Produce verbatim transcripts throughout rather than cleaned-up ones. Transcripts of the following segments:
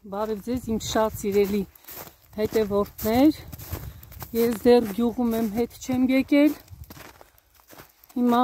Բարև ձեզ իմ շատ սիրելի հետևորդներ, ես դեռ գյուղում եմ հետ չեմ եկել, հիմա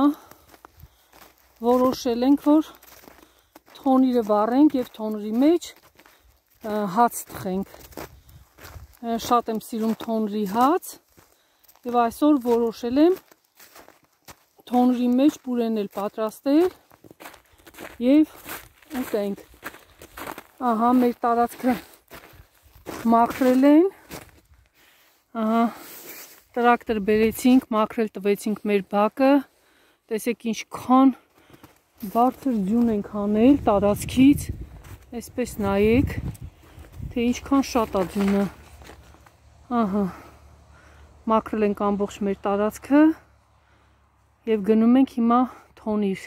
որոշել ենք, որ թոնիրը վառենք և թոնրի մեջ հաց թխենք, շատ եմ սիրում թոնրի հաց և այսօր որոշել եմ թոնրի մեջ պուրեն էլ պատրաստել և ուտենք, ահա մեր տարածքը մաքրել են, ահա տրակտոր բերեցինք, մաքրել տվեցինք մեր բակը, տեսեք ինչքան բարձր ձյուն ենք անել տարածքից, այսպես նայեք, թե ինչքան շատ է ձյունը, ահա, մաքրել ենք ամբողջ մեր տարածքը և գնում ենք հիմա թոնիր,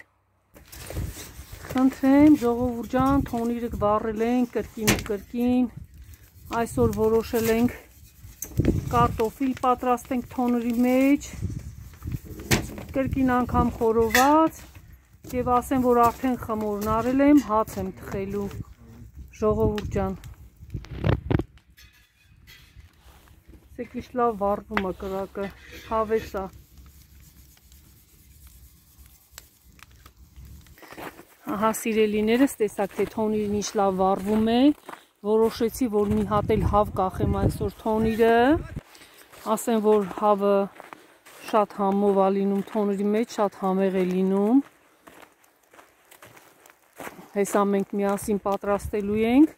խնդրեմ ժողովուրդ ջան, թոնիրը վառել ենք կրկին ու կրկին, այսօր որոշել ենք կարտոֆիլ պատրաստենք թոնրի մեջ, կրկին անգամ խորոված և ասեմ, որ արդեն խմորն արել եմ, հաց եմ թխելու, ժողովուրդ ջան, տեսեք ինչ լավ վառվում է կրակը, հավես է, ահա սիրելիներս տեսակ, թե թոնիրն ինչ լավ վառվում է, որոշեցի, որ մի հատ էլ հավ կախեմ այսօր թոնիրը, ասեմ, որ հավը շատ համով է լինում թոնրի մեջ, շատ համեղ է լինում, հեսա մենք միասին պատրաստելու ենք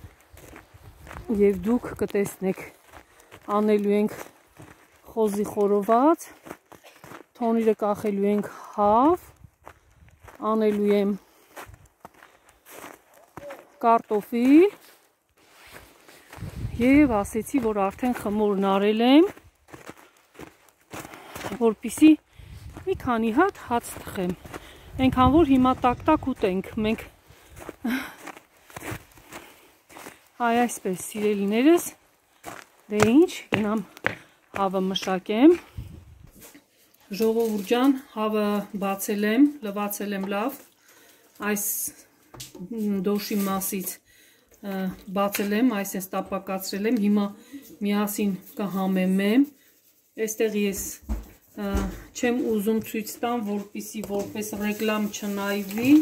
և դուք կտեսնեք, անելու ենք խոզի խորոված, թոնիրը կախելու ենք հավ, անելու եմ կարտոֆիլ և ասեցի, որ արդեն խմորն արել եմ, որպեսզի մի քանի հատ հաց թխեմ, այնքան որ հիմա տակ-տակ ուտենք, մենք այ այսպես սիրելիներս, դե ինչ, գնամ հավը մշակեմ, ժողովուրդ ջան, հավը բացել եմ, լվացել եմ լավ, այս դոշի մասից բացել եմ, այսպես տապակացրել եմ, հիմա միասին կհամեմեմ, այստեղ ես չեմ ուզում ցույց տամ, որպեսզի որպես ռեկլամ չնայվի,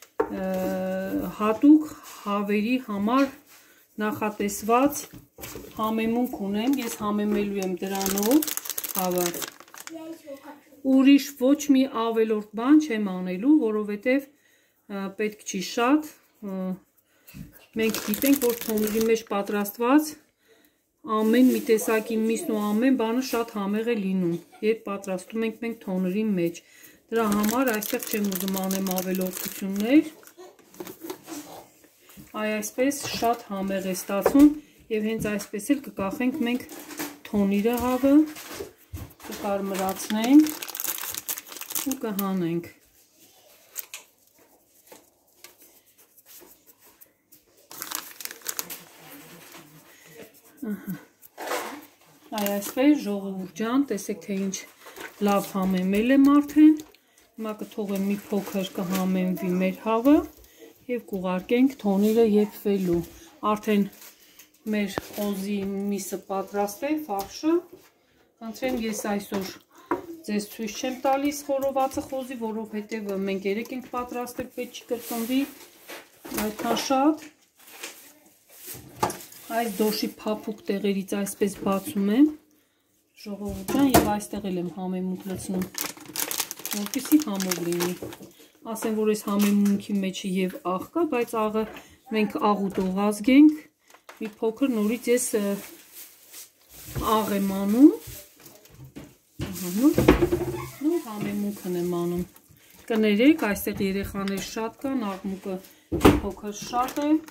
հատուկ հավերի համար նախատեսված համեմունք ունեմ, ես համեմելու եմ դրանով հավը, ուրիշ ոչ մի ավելորդ բան չեմ անելու, որովհետև պետք չի շատ, մենք գիտենք, որ թոնրի մեջ պատրաստված ամեն մի տեսակի միսն ու ամեն բանը շատ համեղ է լինում, երբ պատրաստում ենք մենք թոնրի մեջ, դրա համար այստեղ չեմ ուզում անեմ ավելորդություններ, այ այսպես շատ համեղ է ստացվում և հենց այսպես էլ կկախենք մենք թոնիրը հավը, կկարմրացնենք ու կհանենք, այ այսպես ժողովուրդ ջան, տեսեք թե ինչ լավ համեմել եմ արդեն, հիմա կթողեմ մի փոքր կհամեմվի մեր հավը և կուղարկենք թոնիրը եփվելու, արդեն մեր խոզի միսը պատրաստ է, ֆարշը, խնդրեմ ես այսօր ձեզ ցույց չեմ տալիս խորովածը խոզի, որովհետև մենք երեկ ենք պատրաստել, պետք չի կրկնվի այդքան շատ, այս դոշի փափուկ տեղերից այսպես բացում եմ, ժողովուրդ ջան, և այստեղ էլ եմ համեմունք լցնում, որպեսզի համով լինի, ասեմ, որ այս համեմունքի մեջը և աղ կա, բայց աղը մենք աղուտող ազգենք, մի փոքր նորից ես աղ եմ անում, նոր համեմունքն եմ անում, կներեք, այստեղ երեխաներ շատ կան, աղմուկը մի փոքր շատ է,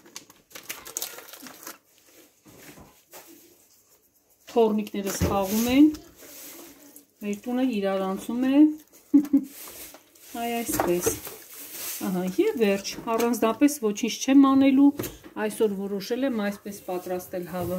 թոռնիկները սխաղում են, մեր տունը իրարանցում է, այ այսպես, ահա, և վերջ, առանձնապես ոչինչ չեմ անելու, այսօր որոշել եմ այսպես պատրաստել հավը,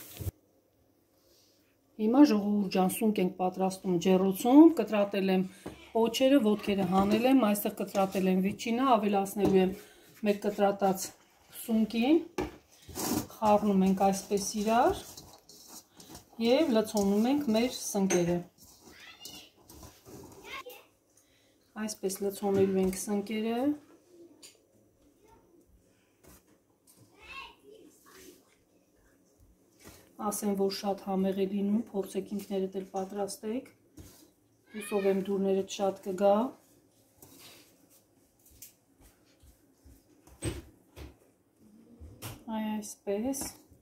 հիմա ժողովուրդ ջան, սունկ ենք պատրաստում ջեռոցում, կտրատել եմ պոչերը, ոտքերը հանել եմ, այստեղ կտրատել եմ վիճինը, ավելացնելու եմ մեր կտրատած սունկին, խառնում ենք այսպես իրար և լցոնում ենք մեր սնկերը։ Այսպես լցոնելու ենք սնկերը։ Ասեմ, որ շատ համեղ է լինում, փորձեք ինքներդ էլ պատրաստեք, հուսով եմ դուրներդ շատ կգա։ Այ այսպես։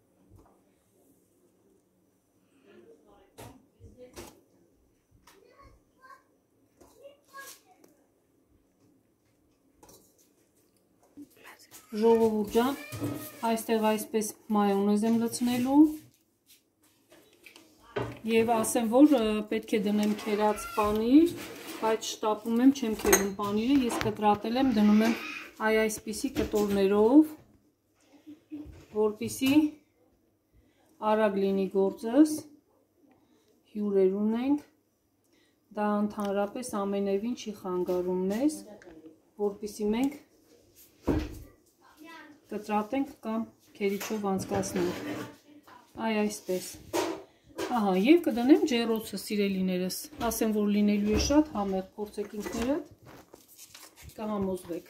Ժողովուրդ ջան, այստեղ այսպես մայոնեզ եմ լցնելու։ Եվ ասեմ, որ պետք է դնեմ քերած պանիր, բայց շտապում եմ, չեմ քերում պանիրը, ես կտրատել եմ, դնում եմ այ այսպիսի կտորներով, որպիսի արագ լինի գործս, հյուրեր ունենք, դա ընդհանրապես ամենևին չի խանգարում մեզ, որպիսի մենք կտրատենք կամ քերիչով անցկացնենք, այ այսպես։ Ահա, և կդնեմ ջեռոցը, սիրելիներս, ասեմ, որ լինելու է շատ համեղ, փորձեք ինքներդ, կհամոզվեք։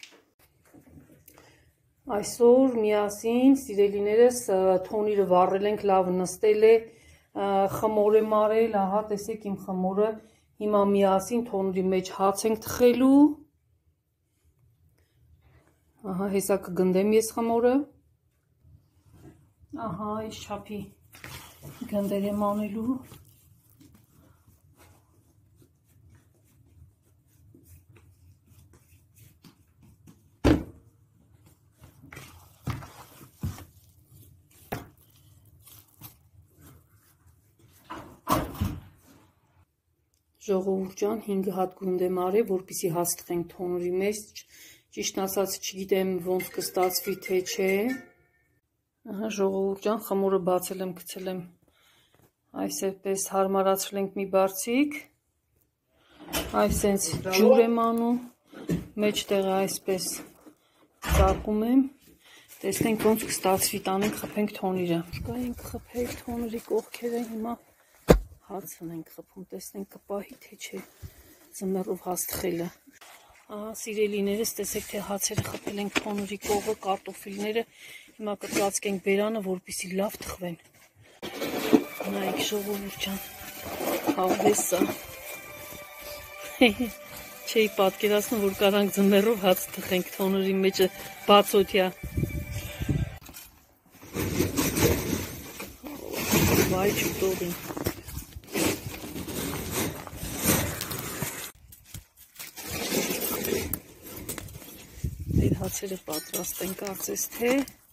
Այսօր միասին, սիրելիներս, թոնիրը վառել ենք, լավ նստել է, խմոր է մարել, ահա, տեսեք իմ խմորը, հիմա միասին թոնիրի մեջ հաց ենք թխելու, ահա, հեսա կգնդեմ ես խմորը, ահա, այս չափի գնդեր եմ անելու։ Ժողովուրդ ջան, հինգ հատ գունդ եմ արել, որպեսզի հաց թխենք թոնրի մեջ, ճիշտ ասած չգիտեմ ոնց կստացվի թե չէ։ Ահա ժողովուրդ ջան, խմորը բացել եմ, գցել եմ այսպես հարմարացրել ենք մի բարձիկ, այսպես ջուր եմ անում, մեջտեղը այսպես ծակում եմ, տեսնենք ոնց կստացվի, տանենք խփենք թոնիրը։ Կայենք խփել թոնիրի կողքերը, հիմա հացն ենք խփում, տեսնենք կպահի թե չէ ձմեռով հաց թխելը։ Ահա սիրելիներս, տեսեք թե հացերը խփել ենք թոնիրի կողը, կարտոֆիլները, հիմա կծածկենք բերանը, որպեսզի լավ թխվեն։ Նայեք ժողովուրդ ջան, հավես է։ Չէի պատկերացնում, որ կարանք ձմեռով հաց թխենք թոնիրի մեջը բացօթյա։ Վայ չուտողին։ Մեր հացերը պատրաստ են, կարծես թե։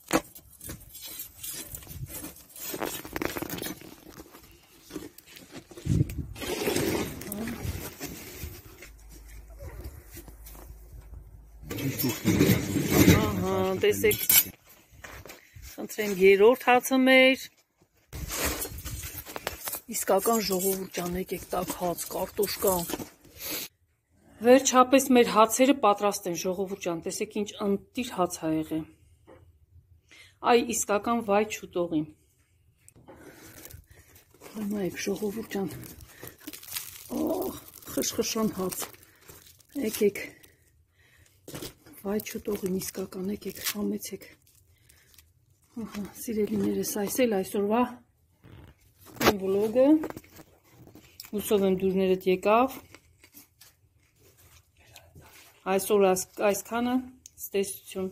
Ահա, տեսեք, խնդրեմ երրորդ հացը մեր, իսկական ժողովուրդ ջան, եկեք տաք հաց, կարտոշկա։ Վերջապես մեր հացերը պատրաստ են ժողովուրդ ջան, տեսեք ինչ ընտիր հաց ա եղել։ Այ իսկական վայ չուտողի։ Նայեք ժողովուրդ ջան, խշխշան հաց, եկեք, վայ չուտողին իսկական, եկեք խամեցեք։ Սիրելիներս, այս էլ այսօրվա իմ վլոգը, հուսով եմ դուրներդ եկավ, այսօր այսքանը, ստեսություն։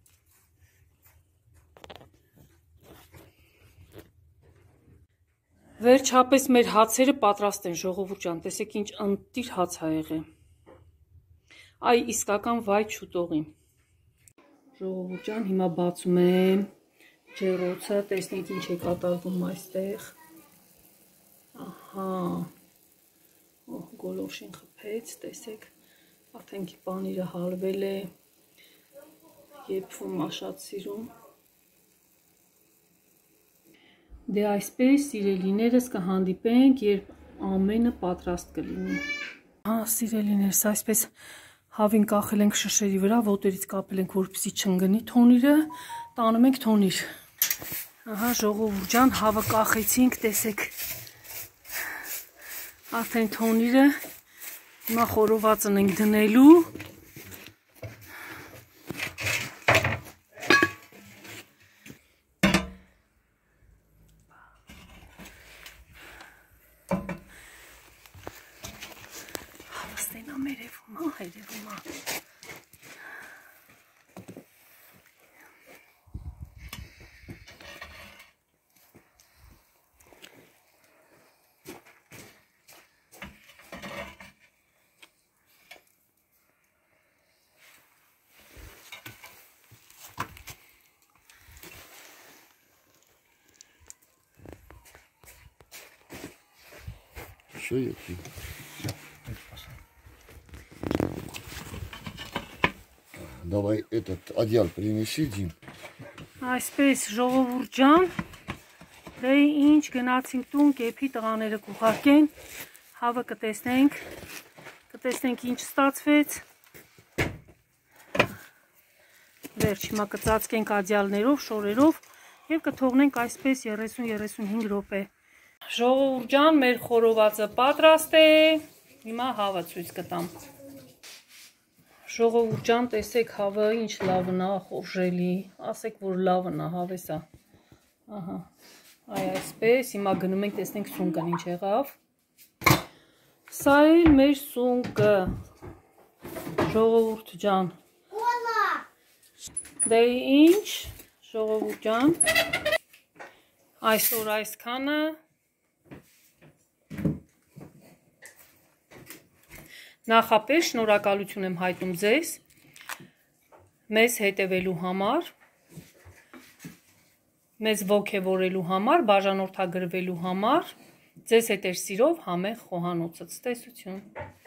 Վերջապես մեր հացերը պատրաստ են ժողովուրդ ջան, տեսեք ինչ ընտիր հաց ա եղել։ Այ իսկական վայ չուտողի։ Ժողովուրդ ջան, հիմա բացում եմ ջեռոցը, տեսնենք ինչ է կատարվում այստեղ։ Ահա, գոլորշին խփեց, տեսեք, արդեն պանիրը հալվել է, եփվում աշած սիրում։ Դե այսպես սիրելիներս կհանդիպենք, երբ ամենը պատրաստ կլինի։ Հա, սիրելիներս, այսպես հավին կախել ենք շշերի վրա, ոտերից կապել ենք, որպեսզի չընկնի թոնիրը, տանում ենք թոնիր։ Ահա ժողովուրդ ջան, հավը կախեցինք, տեսեք։ Արդեն թոնիրը հիմա խորովածն ենք դնելու։ Հավը ստենա մերևում, հա, երևում է։ Что я пью? Давай этот одеял принеси, Дим. Այսպես ժողովուրդ ջան, դե ինչ գնացինք տուն, կեփի տղաները կուղարկեն, հավը կտեսնենք, կտեսնենք ինչ ստացվեց։ Վերջ հիմա կծածկենք ադյալներով, շորերով եւ կթողնենք այսպես երեսուն երեսունհինգ րոպե։ Ժողովուրդ ջան, մեր խորովածը պատրաստ է։ Հիմա հավը ցույց կտամ։ Ժողովուրդ ջան, տեսեք հավը ինչ լավն է, խորժելի, ասեք որ լավն է, հավեսա։ Ահա։ Այ այսպես, հիմա գնում ենք տեսնենք սունկն ինչ եղավ։ Սա էլ մեր սունկը։ Ժողովուրդ ջան։ Դե ինչ, ժողովուրդ ջան։ Այսօր այսքանը։ Նախապես շնորհակալություն եմ հայտնում ձեզ մեզ հետևելու համար, մեզ ոգևորելու համար, բաժանորդագրվելու համար, ձեզ հետ էր սիրով համեղ խոհանոցը, ցտեսություն։